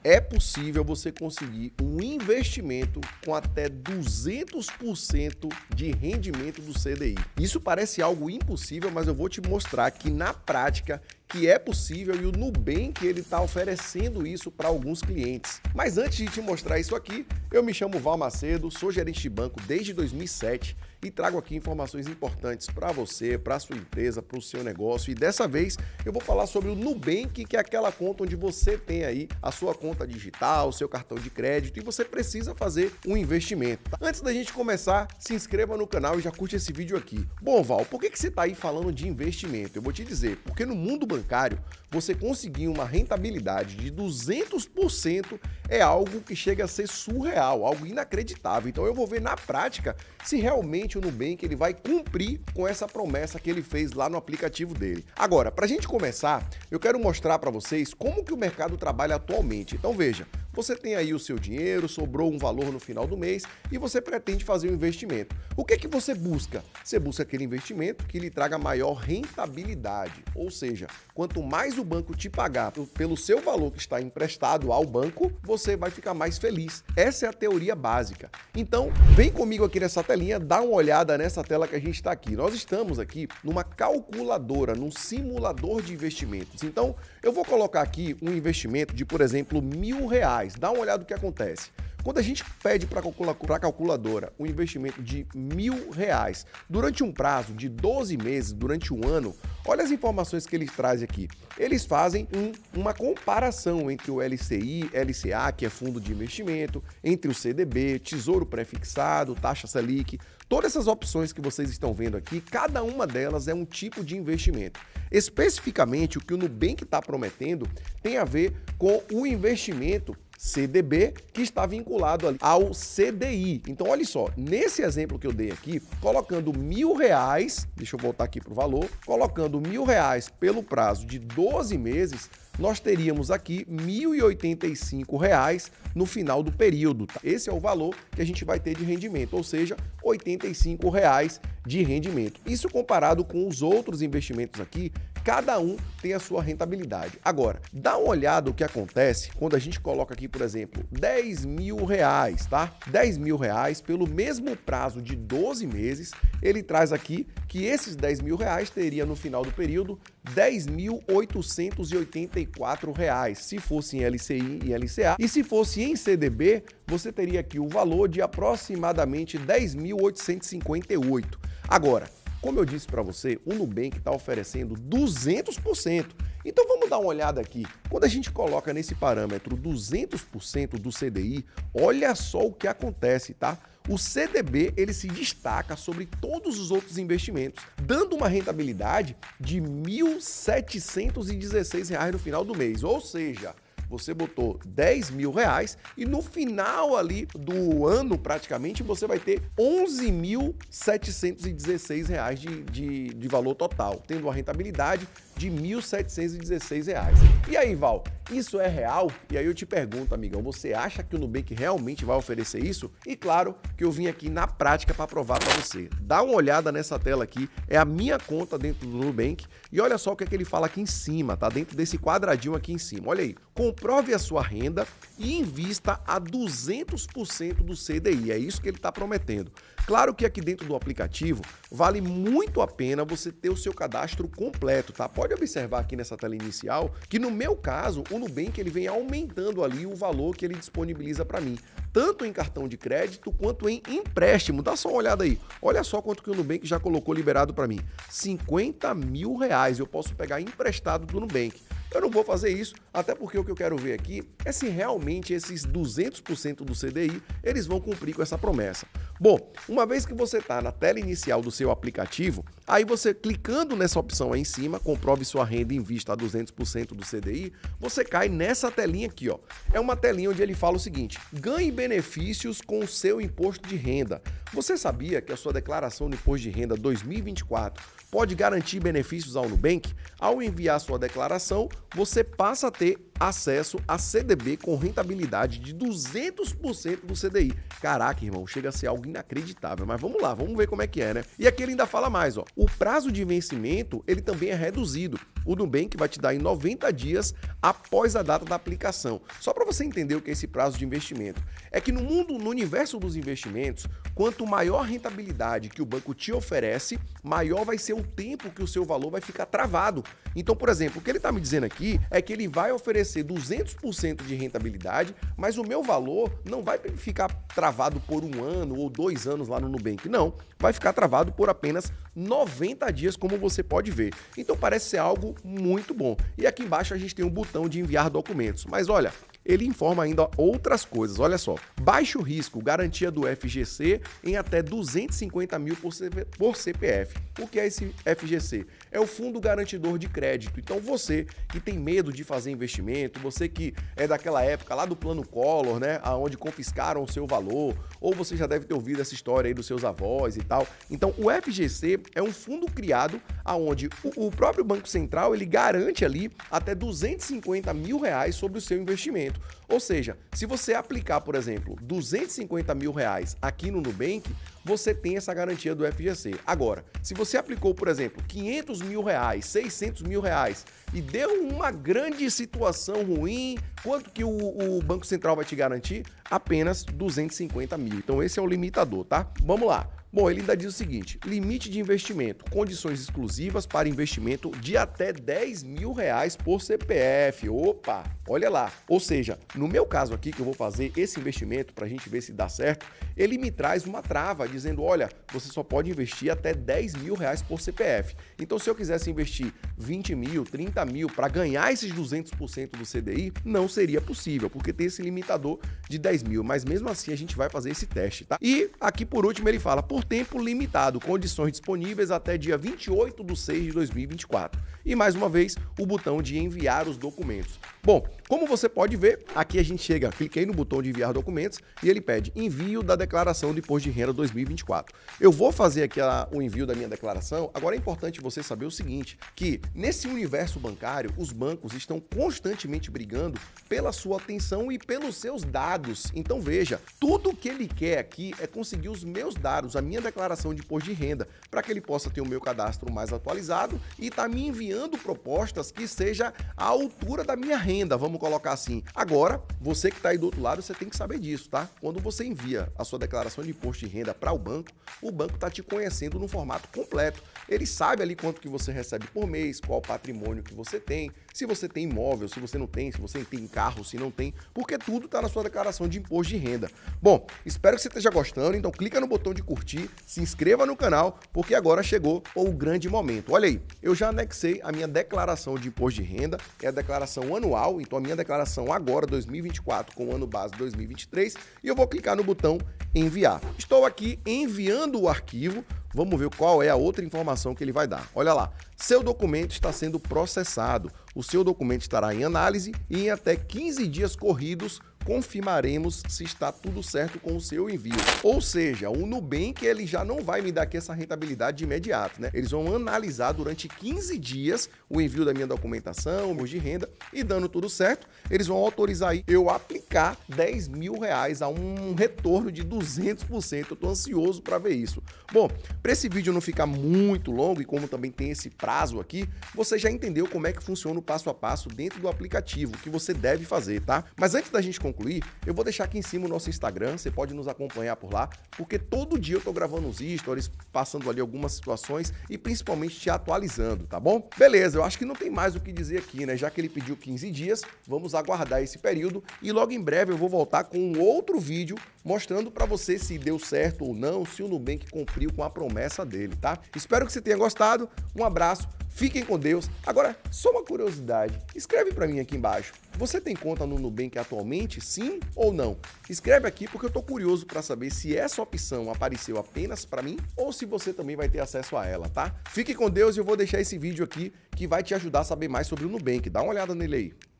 É possível você conseguir um investimento com até 200% de rendimento do CDI. Isso parece algo impossível, mas eu vou te mostrar que na prática que é possível e o Nubank ele está oferecendo isso para alguns clientes. Mas antes de te mostrar isso aqui, eu me chamo Val Macedo, sou gerente de banco desde 2007 e trago aqui informações importantes para você, para a sua empresa, para o seu negócio. E dessa vez eu vou falar sobre o Nubank, que é aquela conta onde você tem aí a sua conta digital, o seu cartão de crédito e você precisa fazer um investimento. Antes da gente começar, se inscreva no canal e já curte esse vídeo aqui. Bom, Val, por que você está aí falando de investimento? Eu vou te dizer, porque no mundo bancário, você conseguir uma rentabilidade de 200% é algo que chega a ser surreal, algo inacreditável. Então eu vou ver na prática se realmente o Nubank ele vai cumprir com essa promessa que ele fez lá no aplicativo dele. Agora, para a gente começar, eu quero mostrar para vocês como que o mercado trabalha atualmente. Então veja, você tem aí o seu dinheiro, sobrou um valor no final do mês e você pretende fazer um investimento. O que você busca? Você busca aquele investimento que lhe traga maior rentabilidade, ou seja, quanto mais o banco te pagar pelo seu valor que está emprestado ao banco, você vai ficar mais feliz. Essa é a teoria básica. Então, vem comigo aqui nessa telinha, dá uma olhada nessa tela que a gente está aqui. Nós estamos aqui numa calculadora, num simulador de investimentos. Então, eu vou colocar aqui um investimento de, por exemplo, R$1.000. Dá uma olhada no que acontece. Quando a gente pede para a calculadora um investimento de R$1.000 durante um prazo de 12 meses, durante um ano, olha as informações que eles trazem aqui. Eles fazem uma comparação entre o LCI, LCA, que é fundo de investimento, entre o CDB, tesouro pré-fixado, taxa Selic. Todas essas opções que vocês estão vendo aqui, cada uma delas é um tipo de investimento. Especificamente, o que o Nubank está prometendo tem a ver com o investimento CDB, que está vinculado ali ao CDI. Então, olha só, nesse exemplo que eu dei aqui, colocando R$1.000, deixa eu voltar aqui para o valor, colocando R$1.000 pelo prazo de 12 meses, nós teríamos aqui R$1.085 no final do período. Tá? Esse é o valor que a gente vai ter de rendimento, ou seja, R$85 de rendimento. Isso comparado com os outros investimentos aqui, cada um tem a sua rentabilidade. Agora, dá uma olhada o que acontece quando a gente coloca aqui, por exemplo, R$10.000, tá? R$10.000 pelo mesmo prazo de 12 meses, ele traz aqui que esses R$10.000 teria no final do período R$10.884, se fosse em LCI e LCA. E se fosse em CDB, você teria aqui o valor de aproximadamente R$10.858. Agora, como eu disse para você, o Nubank está oferecendo 200%. Então vamos dar uma olhada aqui. Quando a gente coloca nesse parâmetro 200% do CDI, olha só o que acontece, tá? O CDB ele se destaca sobre todos os outros investimentos, dando uma rentabilidade de R$1.716 no final do mês. Ou seja, você botou R$10.000 e no final ali do ano, praticamente, você vai ter R$11.716 de valor total, tendo uma rentabilidade de R$1.716. E aí, Val, isso é real? E aí eu te pergunto, amigão, você acha que o Nubank realmente vai oferecer isso? E claro que eu vim aqui na prática para provar para você. Dá uma olhada nessa tela aqui, é a minha conta dentro do Nubank e olha só o que é que ele fala aqui em cima, tá? Dentro desse quadradinho aqui em cima, olha aí. Comprove a sua renda e invista a 200% do CDI, é isso que ele está prometendo. Claro que aqui dentro do aplicativo vale muito a pena você ter o seu cadastro completo, tá? Pode observar aqui nessa tela inicial que no meu caso o Nubank ele vem aumentando ali o valor que ele disponibiliza para mim, tanto em cartão de crédito quanto em empréstimo. Dá só uma olhada aí, olha só quanto que o Nubank já colocou liberado para mim, R$50.000 eu posso pegar emprestado do Nubank. Eu não vou fazer isso, até porque o que eu quero ver aqui é se realmente esses 200% do CDI, eles vão cumprir com essa promessa. Bom, uma vez que você está na tela inicial do seu aplicativo, aí você clicando nessa opção aí em cima, comprove sua renda e invista a 200% do CDI, você cai nessa telinha aqui, ó. É uma telinha onde ele fala o seguinte: ganhe benefícios com o seu imposto de renda. Você sabia que a sua declaração de imposto de renda 2024 pode garantir benefícios ao Nubank? Ao enviar sua declaração, você passa a ter acesso a CDB com rentabilidade de 200% do CDI. Caraca, irmão, chega a ser algo inacreditável, mas vamos lá, vamos ver como é que é, né? E aqui ele ainda fala mais, ó. O prazo de vencimento, ele também é reduzido. O Nubank vai te dar em 90 dias após a data da aplicação. Só para você entender o que é esse prazo de investimento. É que no universo dos investimentos, quanto maior a rentabilidade que o banco te oferece, maior vai ser o tempo que o seu valor vai ficar travado. Então, por exemplo, o que ele está me dizendo aqui é que ele vai oferecer 200% de rentabilidade, mas o meu valor não vai ficar travado por 1 ano ou 2 anos lá no Nubank. Não, vai ficar travado por apenas 90 dias, como você pode ver. Então parece ser algo muito bom. E aqui embaixo a gente tem um botão de enviar documentos. Mas olha, ele informa ainda outras coisas, olha só. Baixo risco, garantia do FGC em até 250 mil por CPF. O que é esse FGC? É o Fundo Garantidor de Crédito. Então você que tem medo de fazer investimento, você que é daquela época lá do Plano Collor, né, onde confiscaram o seu valor, ou você já deve ter ouvido essa história aí dos seus avós e tal. Então o FGC é um fundo criado aonde o próprio Banco Central ele garante ali até 250 mil reais sobre o seu investimento. Ou seja, se você aplicar, por exemplo, 250 mil reais aqui no Nubank, você tem essa garantia do FGC. Agora, se você aplicou, por exemplo, 500 mil reais, 600 mil reais e deu uma grande situação ruim, quanto que o Banco Central vai te garantir? Apenas 250 mil. Então esse é o limitador, tá? Vamos lá. Bom, ele ainda diz o seguinte, limite de investimento, condições exclusivas para investimento de até 10 mil reais por CPF. Opa, olha lá. Ou seja, no meu caso aqui, que eu vou fazer esse investimento para a gente ver se dá certo, ele me traz uma trava dizendo, olha, você só pode investir até 10 mil reais por CPF. Então, se eu quisesse investir 20 mil, 30 mil para ganhar esses 200% do CDI, não seria possível, porque tem esse limitador de 10 mil. Mas mesmo assim, a gente vai fazer esse teste, tá? E aqui, por último, ele fala, por tempo limitado, condições disponíveis até dia 28/6/2024. E mais uma vez, o botão de enviar os documentos. Bom, como você pode ver, aqui a gente chega, cliquei no botão de enviar documentos e ele pede envio da declaração de imposto de renda 2024. Eu vou fazer aqui o envio da minha declaração. Agora é importante você saber o seguinte, que nesse universo bancário, os bancos estão constantemente brigando pela sua atenção e pelos seus dados. Então veja, tudo que ele quer aqui é conseguir os meus dados, a minha declaração de imposto de renda, para que ele possa ter o meu cadastro mais atualizado e tá me enviando propostas que seja à altura da minha renda, vamos colocar assim. Agora, você que está aí do outro lado, você tem que saber disso, tá? Quando você envia a sua declaração de imposto de renda para o banco está te conhecendo no formato completo. Ele sabe ali quanto que você recebe por mês, qual o patrimônio que você tem, se você tem imóvel, se você não tem, se você tem carro, se não tem, porque tudo está na sua declaração de imposto de renda. Bom, espero que você esteja gostando, então clica no botão de curtir, se inscreva no canal, porque agora chegou o grande momento. Olha aí, eu já anexei a minha declaração de imposto de renda, é a declaração anual, então a minha declaração agora, 2024, com o ano base 2023, e eu vou clicar no botão enviar. Estou aqui enviando o arquivo, vamos ver qual é a outra informação que ele vai dar. Olha lá, seu documento está sendo processado, o seu documento estará em análise e em até 15 dias corridos confirmaremos se está tudo certo com o seu envio. Ou seja, o Nubank ele já não vai me dar aqui essa rentabilidade de imediato, né? Eles vão analisar durante 15 dias o envio da minha documentação, o meu de renda, e dando tudo certo, eles vão autorizar aí eu aplicar 10 mil reais a um retorno de 200%. Eu tô ansioso para ver isso. Bom, para esse vídeo não ficar muito longo e como também tem esse prazo aqui, você já entendeu como é que funciona o passo a passo dentro do aplicativo, o que você deve fazer, tá? Mas antes da gente concluir, eu vou deixar aqui em cima o nosso Instagram, você pode nos acompanhar por lá, porque todo dia eu tô gravando uns stories, passando ali algumas situações e principalmente te atualizando, tá bom? Beleza, eu acho que não tem mais o que dizer aqui, né? Já que ele pediu 15 dias, vamos aguardar esse período e logo em breve eu vou voltar com um outro vídeo mostrando para você se deu certo ou não, se o Nubank cumpriu com a promessa dele, tá? Espero que você tenha gostado, um abraço, fiquem com Deus. Agora, só uma curiosidade, escreve para mim aqui embaixo, você tem conta no Nubank atualmente, sim ou não? Escreve aqui porque eu tô curioso para saber se essa opção apareceu apenas para mim ou se você também vai ter acesso a ela, tá? Fique com Deus e eu vou deixar esse vídeo aqui que vai te ajudar a saber mais sobre o Nubank, dá uma olhada nele aí.